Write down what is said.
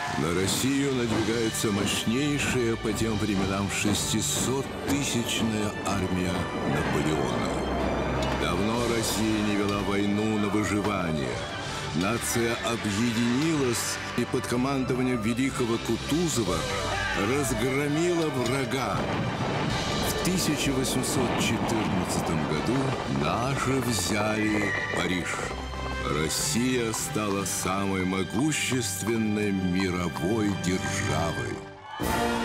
На Россию надвигается мощнейшая по тем временам 600-тысячная армия Наполеона. Давно Россия не вела войну на выживание. Нация объединилась и под командованием великого Кутузова разгромила врага. В 1814 году наши взяли Париж. Россия стала самой могущественной мировой державой.